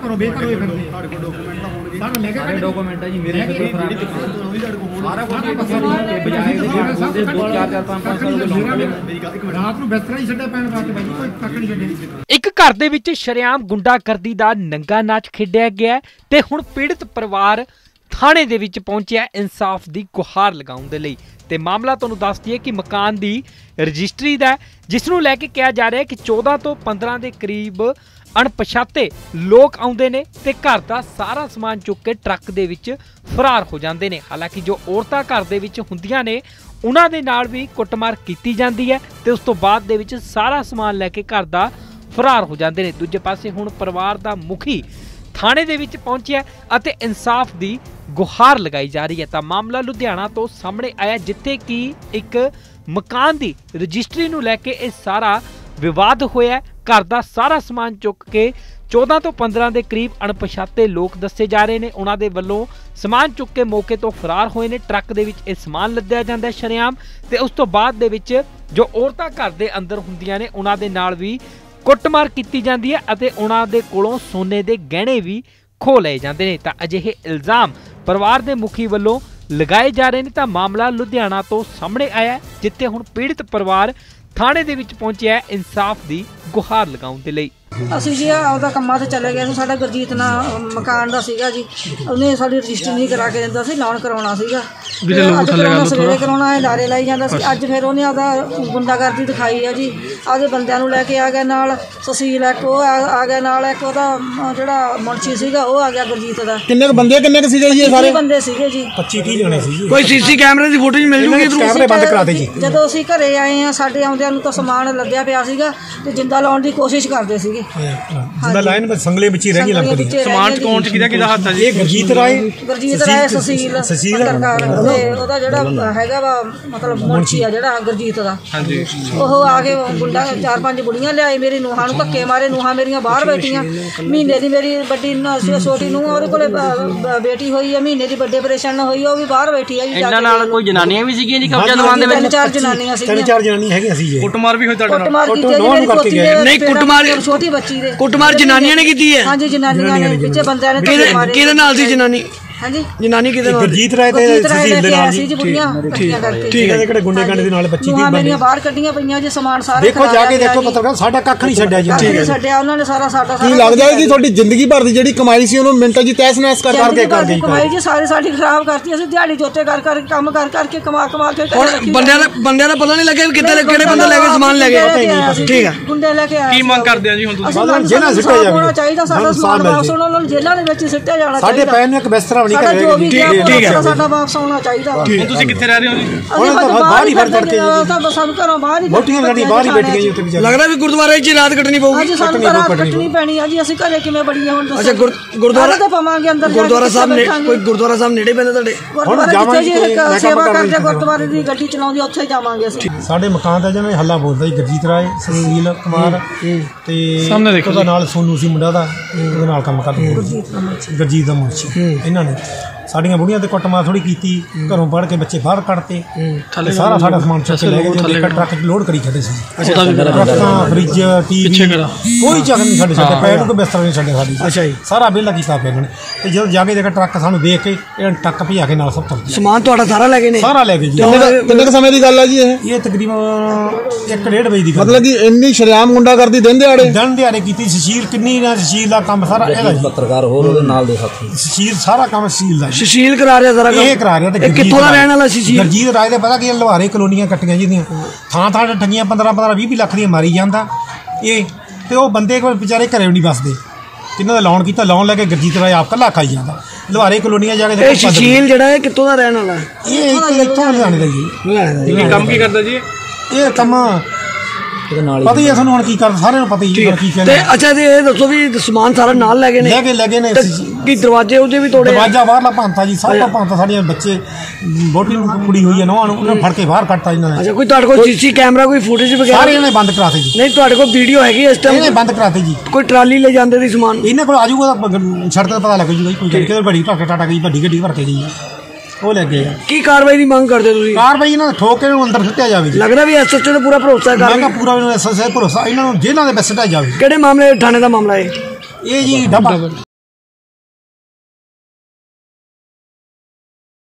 करो बेकर होए फिरदे साडे लेके सारे डॉक्यूमेंट है जी मेरे सारा कुछ बजाय दे 2-4-5 साल रात ਨੂੰ ਬਿਸਤਰਾ ਹੀ ਛੱਡਿਆ ਪੈਣ ਵਾਸਤੇ ਬਾਈ ਕੋਈ ਤੱਕ ਨਹੀਂ ਛੱਡੇ। ਇੱਕ ਘਰ ਦੇ ਵਿੱਚ ਸ਼ਰੇਆਮ ਗੁੰਡਾਗਰਦੀ ਦਾ ਨੰਗਾ ਨਾਚ ਖੇਡਿਆ ਗਿਆ ਤੇ ਹੁਣ ਪੀੜਤ ਪਰਿਵਾਰ ਥਾਣੇ ਦੇ ਵਿੱਚ ਪਹੁੰਚਿਆ इंसाफ ਦੀ ਗੁਹਾਰ ਲਗਾਉਣ ਦੇ ਲਈ। ਤੇ ਮਾਮਲਾ ਤੁਹਾਨੂੰ ਦੱਸ ਦਈਏ ਕਿ ਮਕਾਨ ਦੀ ਰਜਿਸਟਰੀ ਦਾ ਜਿਸ ਨੂੰ ਲੈ ਕੇ ਕਿਹਾ ਜਾ ਰਿਹਾ ਹੈ ਕਿ 14 ਤੋਂ 15 ਦੇ ਕਰੀਬ ਅਣਪਛਾਤੇ ਲੋਕ ਆਉਂਦੇ ਨੇ ਤੇ ਘਰ ਦਾ ਸਾਰਾ ਸਮਾਨ ਚੁੱਕ ਕੇ ਟਰੱਕ ਦੇ ਵਿੱਚ ਫਰਾਰ ਹੋ ਜਾਂਦੇ ਨੇ। ਹਾਲਾਂਕਿ ਜੋ ਔਰਤਾਂ ਘਰ ਦੇ ਵਿੱਚ ਹੁੰਦੀਆਂ ਨੇ ਉਹਨਾਂ ਦੇ ਨਾਲ ਵੀ ਕੁੱਟਮਾਰ ਕੀਤੀ ਜਾਂਦੀ ਹੈ ਤੇ ਉਸ ਤੋਂ ਬਾਅਦ ਦੇ ਵਿੱਚ ਸਾਰਾ ਸਮਾਨ ਲੈ ਕੇ ਘਰ ਦਾ ਫਰਾਰ ਹੋ ਜਾਂਦੇ ਨੇ। ਦੂਜੇ ਪਾਸੇ ਹੁਣ ਪਰਿਵਾਰ ਦਾ ਮੁਖੀ ਥਾਣੇ ਦੇ ਵਿੱਚ ਪਹੁੰਚਿਆ ਅਤੇ इंसाफ ਦੀ ਗੁਹਾਰ ਲਗਾਈ ਜਾ ਰਹੀ ਹੈ। ਤਾਂ ਮਾਮਲਾ ਲੁਧਿਆਣਾ ਤੋਂ ਸਾਹਮਣੇ ਆਇਆ ਜਿੱਥੇ ਕਿ ਇੱਕ ਮਕਾਨ ਦੀ ਰਜਿਸਟਰੀ ਨੂੰ ਲੈ ਕੇ ਇਹ ਸਾਰਾ ਵਿਵਾਦ ਹੋਇਆ। ਘਰ ਦਾ ਸਾਰਾ ਸਮਾਨ ਚੁੱਕ ਕੇ 14 ਤੋਂ 15 ਦੇ ਕਰੀਬ ਅਣਪਛਾਤੇ ਲੋਕ ਦੱਸੇ ਜਾ ਰਹੇ ਨੇ। ਉਹਨਾਂ ਦੇ ਵੱਲੋਂ ਸਮਾਨ ਚੁੱਕ ਕੇ ਮੌਕੇ ਤੋਂ ਫਰਾਰ ਹੋਏ ਨੇ। ਟਰੱਕ ਦੇ ਵਿੱਚ ਇਹ ਸਮਾਨ ਲੱਦਿਆ ਜਾਂਦਾ ਸ਼ਰੇਆਮ ਤੇ ਉਸ ਤੋਂ ਬਾਅਦ ਦੇ ਵਿੱਚ ਜੋ ਔਰਤਾਂ ਘਰ ਦੇ ਅੰਦਰ ਹੁੰਦੀਆਂ ਨੇ ਉਹਨਾਂ ਦੇ ਨਾਲ ਵੀ ਕੁੱਟਮਾਰ ਕੀਤੀ ਜਾਂਦੀ ਹੈ ਅਤੇ ਉਹਨਾਂ ਦੇ ਕੋਲੋਂ ਸੋਨੇ ਦੇ ਗਹਿਣੇ ਵੀ ਖੋਹ ਲਏ ਜਾਂਦੇ ਨੇ। ਤਾਂ ਅਜਿਹੇ ਇਲਜ਼ਾਮ ਪਰਿਵਾਰ ਦੇ ਮੁਖੀ ਵੱਲੋਂ ਲਗਾਏ ਜਾ ਰਹੇ ਨੇ। ਤਾਂ ਮਾਮਲਾ ਲੁਧਿਆਣਾ ਤੋਂ ਸਾਹਮਣੇ ਆਇਆ ਜਿੱਥੇ ਹੁਣ ਪੀੜਤ ਪਰਿਵਾਰ ਥਾਣੇ ਦੇ ਵਿੱਚ ਪਹੁੰਚਿਆ इंसाफ ਦੀ ਗੁਹਾਰ ਲਗਾਉਣ ਦੇ ਲਈ। ਅਸੀਂ ਜੀ ਆਪਦਾ ਕੰਮਾਂ 'ਤੇ ਚਲੇ ਗਏ ਸੀ। ਸਾਡਾ ਗੁਰਜੀਤ ਨਾ ਮਕਾਨ ਦਾ ਸੀਗਾ ਜੀ, ਉਹਨੇ ਸਾਡੀ ਰਜਿਸਟਰੀ ਨਹੀਂ ਕਰਾ ਕੇ ਦਿੰਦਾ ਸੀ, ਲੋਨ ਕਰਾਉਣਾ ਸੀਗਾ। ਅੱਜ ਕਰਾਉਣਾ ਸਵੇਰੇ ਕਰਾਉਣਾ ਇਹ ਲਾਰੇ ਲਾਈ ਜਾਂਦਾ ਸੀ। ਅੱਜ ਫਿਰ ਉਹਨੇ ਆਪਦਾ ਗੁੰਡਾਗਰਦੀ ਦਿਖਾਈ ਹੈ ਜੀ। ਆਪਦੇ ਬੰਦਿਆਂ ਨੂੰ ਲੈ ਕੇ ਆ ਗਿਆ ਨਾਲ ਸੁਸ਼ੀਲ ਇੱਕ ਉਹ ਆ ਗਿਆ ਨਾਲ ਇੱਕ ਉਹਦਾ ਜਿਹੜਾ ਮੁਨਸ਼ੀ ਸੀਗਾ ਉਹ ਆ ਗਿਆ ਗੁਰਜੀਤ ਦਾ। ਕਿੰਨੇ ਬੰਦੇ ਕਿੰਨੇ ਸੀਗੇ ਜੀ? ਸਾਰੇ ਬੰਦੇ ਸੀਗੇ ਜੀ 25-30 ਜਣੇ ਸੀ। ਕੋਈ ਸੀਸੀ ਕੈਮਰੇ ਦੀ ਫੁਟੇਜ ਮਿਲ ਜੂਗੀ? ਕੈਮਰੇ ਬੰਦ ਕਰਾ ਦੇ ਜੀ। ਜਦੋਂ ਅਸੀਂ ਘਰੇ ਆਏ ਆ ਸਾਡੇ ਆਉਂਦਿਆਂ ਨੂੰ ਤਾਂ ਸਮਾਨ ਲੱਦਿਆ ਪਿਆ ਸੀਗਾ ਤੇ ਜਿੰਦਾ ਲਾਉਣ ਦੀ ਕੋਸ਼ਿਸ਼ ਕਰਦੇ ਸੀਗੇ। ਜਿੰਦਾ ਲਾਈਨ ਵਿੱਚ ਸੰਗਲੇ ਵਿੱਚ ਹੀ ਰਹਿ ਗਈ ਲੰਕਦੀ। ਸਮਾਨ ਚ ਕੌਣ ਸੀ ਕਿਹਦਾ ਹੱਥ ਆ ਜੀ? ਇਹ ਗੁਰਜੀਤ ਰਾਏ ਸੁਸ਼ੀਲ ਤੇ ਉਹਦਾ ਜਿਹੜਾ ਹੈਗਾ ਵਾ ਮਤਲਬ ਮੁਨਸ਼ੀ ਆ ਜਿਹੜਾ ਗੁਰਜੀਤ ਦਾ। ਹਾਂਜੀ ਉਹ ਆ ਕੇ ਗੁੰਡਾ 4-5 ਬੁੜੀਆਂ ਲਿਆਏ ਮੇਰੀ ਨੂੰਹਾਂ ਨੂੰ ਧੱਕੇ ਮਾਰੇ। ਨੂੰਹਾਂ ਮੇਰੀਆਂ ਬਾਹਰ ਬੈਠੀਆਂ। ਮਹੀਨੇ ਦੀ ਮੇਰੀ ਵੱਡੀ ਛੋਟੀ ਨੂੰਹ ਉਹਦੇ ਕੋਲੇ ਬੇਟੀ ਹੋਈ ਹੈ, ਮਹੀਨੇ ਦੀ ਵੱਡੇ ਆਪਰੇਸ਼ਨ ਹੋਈ ਉਹ ਵੀ ਬਾਹਰ ਬੈਠੀ ਆ ਜੀ। ਇਹਨਾਂ ਨਾਲ ਕੋਈ ਜਨਾਨੀਆਂ ਵੀ ਸੀਗੀਆਂ ਜੀ ਕਬਜ਼ਾ ਦਵਾਨ ਦੇ ਵਿੱਚ? 3-4 ਜਨਾਨੀਆਂ ਸੀਗੀਆਂ। 3-4 ਜਨਾਨੀਆਂ ਹੈਗੀਆਂ ਸੀ ਜੀ। ਕੁੱਟਮਾਰ ਵੀ ਹੋਈ ਤੁਹਾਡੇ ਨਾਲ? ਕੁੱਟਮਾਰ ਕੀਤੀ ਮੇਰੀ ਪੋਤੀ ਦੇ ਨਹੀਂ ਕੁੱਟਮਾਰ ਛੋਟੀ ਬੱਚੀ ਦੇ ਕੁੱਟਮਾਰ ਜਨਾਨੀਆਂ ਨੇ ਕੀਤੀ ਹੈ? ਹਾਂਜੀ ਜਨਾਨੀਆਂ ਨੇ ਪਿੱਛੇ ਬੰਦਿਆਂ ਨੇ ਧੱਕੇ ਮਾਰੇ। ਕਿਹਦੇ ਨਾਲ ਸੀ ਜਨਾਨੀ? ਹਾਂਜੀ ਜਨਾਨੀ ਕਿਹਦੇ ਨਾਲ? ਗੁਰਜੀਤ ਰਾਏ ਤੇ ਸੁਸ਼ੀਲ ਦੇ ਨਾਲ ਜੀ। ਬੁੜੀਆਂ ਇਕੱਠੀਆਂ ਕਰਕੇ ਠੀਕ ਹੈ। ਜਿਹੜੇ ਗੁੰਡੇ ਗਾਂਡੇ ਦੇ ਨਾਲ 25 30 ਮੇਰੀਆਂ ਬਾਹਰ ਕੱਢੀਆਂ ਪਈਆਂ ਜੀ। ਸਮਾਨ ਸਾਰਾ ਦੇਖੋ ਜਾ ਕੇ ਦੇਖੋ ਪੱਤਰਕਾਰ ਸਾਡਾ ਕੱਖ ਨਹੀਂ ਛੱਡਿਆ ਜੀ। ਠੀਕ ਹੈ ਛੱਡਿਆ ਉਹਨਾਂ ਨੇ ਸਾਰਾ ਸਾਡਾ। ਕੀ ਲੱਗਦਾ ਹੈ ਕਿ ਤੁਹਾਡੀ ਜ਼ਿੰਦਗੀ ਭਰ ਦੀ ਜਿਹੜੀ ਕਮਾਈ ਸੀ ਉਹਨੂੰ ਮਿੰਟਾਂ ਜੀ ਤਹਿਸ ਨਹਿਸ ਕਰ ਗਈ? ਕਮਾਈ ਜੀ ਸਾਡੀ ਖਰਾਬ ਕਰਤੀ। ਅਸੀਂ ਦਿਹਾੜੀ ਜੋਤੇ ਕਰ ਕੰਮ ਕਰਕੇ ਕਮਾ ਕੇ ਬੰਦਿਆਂ ਦਾ ਪਤਾ ਨਹੀਂ ਲੱਗਿਆ ਕਿੱਥੇ ਕਿਹੜੇ ਬੰਦੇ ਲੈ ਕੇ ਸਮਾਨ ਲੈ ਗਏ? ਠੀਕ ਹੈ ਗੁੰਡੇ ਲੈ ਕੇ ਆਏ। ਕੀ ਮੰਗ ਕਰਦੇ ਆ ਜੀ ਹੁਣ ਤੁਸੀਂ? ਜੇਲ੍ਹਾਂ ਸਿੱਟਿਆ ਜਾਵੇ ਚਾਹੀਦਾ ਸਾਡਾ ਸਮਾਨ ਵਾਪਸ ਉਹਨਾਂ ਨੂੰ ਜੇਲ੍ਹਾਂ ਦੇ ਵਿੱਚ ਸਿੱਟਿਆ ਜਾਣਾ ਚਾਹੀਦਾ। ਸਾਡੇ ਪੈਨ ਨੂੰ ਇੱਕ ਬਿਸਤਰਾ ਵੀ ਨਹੀਂ ਕਰੇਗਾ। ਠੀਕ ਹੈ ਸਾਡਾ ਵਾਪਸ ਆਉਣਾ ਚਾਹੀਦਾ। ਹੁਣ ਤੁਸੀਂ ਕਿੱਥੇ ਰਹਿ ਰਹੇ ਹੋ ਜੀ? ਹੁਣ ਤਾਂ ਬਾਹਰ ਹੀ ਫਿਰ ਚੜ ਕੇ ਤਾਂ ਸਭ ਘਰੋਂ ਬਾਹਰ ਹੀ ਮੋਟੀਆਂ ਗੱਡੀਆਂ ਬਾਹਰ ਹੀ ਬੈਠੀਆਂ ਜੀ ਉੱਥੇ ਵਿਚਾਰੇ। ਲੱਗਦਾ ਵੀ ਗੁਰਦੁਆਰੇ 'ਚ ਰਾਤ ਕੱਟਣੀ ਪਊਗੀ? ਅੱਜ ਸਾਨੂੰ ਰਾਤ ਕੱਟਣੀ ਪੈਣੀ ਆ ਜੀ। ਅਸੀਂ ਘਰੇ ਕਿਵੇਂ ਬੜੀਆਂ ਹੁਣ ਦੱਸੋ? ਅੱਛਾ ਗੁਰਦੁਆਰਾ ਤਾਂ ਪਵਾਂਗੇ ਅੰਦਰ। ਗੁਰਦੁਆਰਾ ਸਾਹਿਬ ਨੇ ਕੋਈ ਗੁਰਦੁਆਰਾ ਸਾਹਿਬ ਨੇੜੇ ਪੈਂਦਾ ਤੁਹਾਡੇ? ਹੁਣ ਜਾਵਾਂਗੇ ਸੇਵਾ ਕਰਦੇ ਗੁਰਦੁਆਰੇ ਦੀ ਗੱਡੀ ਚਲਾਉਂਦੀ ਉੱਥੇ ਜਾਵਾਂਗੇ ਅਸੀਂ। ਸਾਡੇ ਮਕਾਨ ਦਾ ਜਿਹਨਾਂ ਹੱਲਾ ਬੋਲਦਾ ਜੀ ਗੁਰਜੀਤ ਰਾਏ ਸੁਸ਼ੀਲ ਕੁਮਾਰ ਤੇ ਉਹਦਾ ਨਾਲ ਸੋਨੂ ਸੀ ਮੁੰਡਾ ਦਾ ਉਹਦੇ ਨਾਲ ਕੰਮ ਕਰਦਾ ਗੁਰਜੀਤ ਦਾ ਮੁਨਸ਼ੀ। ਇਹਨਾਂ ਨੇ ਸਾਡੀਆਂ ਬੁੜੀਆਂ ਤੇ ਕੁੱਟਮਾਰ ਥੋੜੀ ਕੀਤੀ। ਘਰੋਂ ਪੜ ਕੇ ਬੱਚੇ ਬਾਹਰ ਕੱਢਤੇ। ਸਾਰਾ ਸਾਡਾ ਸਮਾਨ ਚੁੱਕ ਕੇ ਲੈ ਗਏ। ਟਰੱਕ ਲੋਡ ਕਰੀ ਖੜੇ ਸੀ। ਟਰੱਕਾਂ ਫਰਿੱਜ ਟੀਵੀ ਕੋਈ ਜਗ੍ਹਾ ਨਹੀਂ ਸਾਡੇ ਪੈਰ ਨੂੰ ਕੋਈ ਬਿਸਤਰਾ ਨਹੀਂ ਛੱਡਿਆ ਸਾਡੀ। ਅੱਛਾ ਜੀ ਸਾਰਾ ਵਿਹਲਾ ਕੀਤਾ ਪਿਆ ਇਹਨਾਂ ਨੇ। ਤੇ ਜਦੋਂ ਜਾ ਕੇ ਦੇਖਿਆ ਟਰੱਕ ਸਾਨੂੰ ਦੇਖ ਕੇ ਇਹਨਾਂ ਟਰੱਕ ਭਜਾ ਕੇ ਨਾਲ ਸਭ ਤੋਂ ਸਮਾਨ ਤੁਹਾਡਾ ਸਾਰਾ ਲੈ ਗਏ ਨੇ? ਸਾਰਾ ਲੈ ਗਏ ਜੀ। ਕਿੰਨੇ ਕੁ ਸਮੇਂ ਦੀ ਗੱਲ ਹੈ ਜੀ ਇਹ ਤਕਰੀਬਨ 1-1.5 ਵਜੇ ਦੀ ਗੱਲ। ਮਤਲਬ ਕਿ ਇੰਨੀ ਸ਼ਰੇਆਮ ਗੁੰਡਾਗਰਦੀ ਦਿਨ ਦਿਹਾੜੇ ਕੀਤੀ। ਸੁਸ਼ੀਲ ਕਿੰਨੀ ਨਾ ਸੁਸ਼ੀਲ ਦਾ ਕੰਮ ਸਾਰਾ ਇਹਦਾ ਜੀ। ਪੱਤਰਕਾਰ ਹੋਰ ਉਹਦੇ ਨਾਲ ਦੇ ਸਾਥੀ ਸੁਸ਼ੀਲ ਸਾਰਾ ਕੰਮ ਸੁਸ਼ੀਲ ਦਾ। ਸੁਸ਼ੀਲ ਕਰਾ ਰਿਹਾ ਸਾਰਾ ਕੰਮ? ਇਹ ਕਰਾ ਰਿਹਾ। ਤੇ ਕਿੱਥੋਂ ਦਾ ਰਹਿਣ ਵਾਲਾ ਸੁਸ਼ੀਲ? ਗੁਰਜੀਤ ਰਾਏ ਦੇ ਪਤਾ ਕੀ ਲੁਹਾਰੇ ਕਲੋਨੀਆਂ ਕੱਟੀਆਂ ਜਿਹਦੀਆਂ ਥਾਂ ਠੱਗੀਆਂ 15-20 ਲੱਖ ਦੀਆਂ ਮਾਰੀ ਜਾਂਦਾ ਇਹ। ਤੇ ਉਹ ਬੰਦੇ ਕੋਲ ਵਿਚਾਰੇ ਘਰੇ ਨਹੀਂ ਬਸਦੇ। ਕਿੰਨਾ ਦਾ ਲੋਨ ਕੀਤਾ ਲੋਨ ਲੈ ਕੇ ਗੁਰਜੀਤ ਰਾਏ ਆਪ ਕੱਲਾ ਖਾਈ ਜਾਂਦਾ। ਲੁਹਾਰੇ ਕਲੋਨੀਆਂ ਜਾ ਕੇ ਸੁਸ਼ੀਲ ਜਿਹੜਾ ਹੈ ਕਿੱਥੋਂ ਦਾ ਰਹਿਣ ਵਾਲਾ? ਇਹ ਇੱਥੋਂ ਲੁਧਿਆਣੇ ਦਾ ਜੀ। ਇਹ ਕੰਮ ਕੀ ਕਰਦਾ ਜੀ? ਇਹ ਕੰਮ ਪਤਾ ਹੀ ਹੈ ਸਾਨੂੰ ਹੁਣ ਕੀ ਕਰ ਸਾਰਿਆਂ ਨੂੰ ਪਤਾ ਹੀ ਕੀ ਕਹਿੰਦੇ। ਅੱਛਾ ਤੇ ਇਹ ਦੱਸੋ ਵੀ ਸਮਾਨ ਸਾਰਾ ਨਾਲ ਲੈ ਗਏ ਨੇ? ਲੈ ਗਏ ਨੇ। ਕੀ ਦਰਵਾਜ਼ੇ ਉਹਦੇ ਵੀ ਤੋੜੇ? ਦਰਵਾਜ਼ਾ ਬਾਹਰਲਾ ਭੰਨਤਾ ਜੀ। ਸਭ ਤੋਂ ਭੰਨਤਾ। ਸਾਡੀਆਂ ਬੱਚੇ ਬੋਟੀ ਨੂੰ ਕੁੜੀ ਹੋਈ ਹੈ ਨੌਂ ਨੂੰ ਉਹਨਾਂ ਫੜ ਕੇ ਬਾਹਰ ਕੱਢਤਾ ਇਹਨਾਂ ਨੇ। ਅੱਛਾ ਕੋਈ ਤੁਹਾਡੇ ਕੋਲ ਸੀਸੀ ਕੈਮਰਾ ਕੋਈ ਫੁਟੇਜ ਵਗੈਰਾ? ਸਾਰੇ ਇਹਨੇ ਬੰਦ ਕਰਾਤੇ ਜੀ। ਨਹੀਂ ਤੁਹਾਡੇ ਕੋਲ ਵੀਡੀਓ ਹੈਗੀ ਇਸ ਟਾਈਮ? ਇਹਨੇ ਬੰਦ ਕਰਾਤੇ ਜੀ। ਕੋਈ ਟਰਾਲੀ ਲੈ ਜਾਂਦੇ ਸੀ ਸਮਾਨ? ਇਹਨਾਂ ਕੋਲ ਆ ਜਾਊਗਾ ਸੜਕ ਤੇ ਪਤਾ ਲੱਗ ਜੂਗਾ ਕੋਈ ਕਿਹੜੀ ਵੱਡੀ ਭਰ ਕੇ ਟਾਟਾ ਗਈ ਵੱਡੀ ਗੱਡੀ ਭਰ ਕੇ ਗਈ ਉਹ ਲੈ ਗਏ। ਕੀ ਕਾਰਵਾਈ ਦੀ ਮੰਗ ਕਰਦੇ ਤੁਸੀਂ? ਕਾਰਵਾਈ ਇਹਨਾਂ ਨੂੰ ਠੋਕ ਕੇ ਅੰਦਰ ਸੁੱਟਿਆ ਜਾਵੇ। ਲੱਗਦਾ ਵੀ ਐਸਐਚਓ ਤੇ ਪੂਰਾ ਭਰੋਸਾ ਹੈ? ਮੈਂ ਕਿਹਾ ਪੂਰਾ ਐਸਐਚਓ ਭਰੋਸਾ। ਇਹਨਾਂ ਨੂੰ ਜੇਲ੍ਹਾਂ ਦੇ ਵਿੱਚ ਸੁੱਟਿਆ ਜਾਵੇ। ਕਿਹੜੇ ਮਾਮਲੇ ਥਾਣੇ ਦਾ ਮਾਮਲਾ ਹੈ ਇਹ ਜੀ? ਡੱਬਾ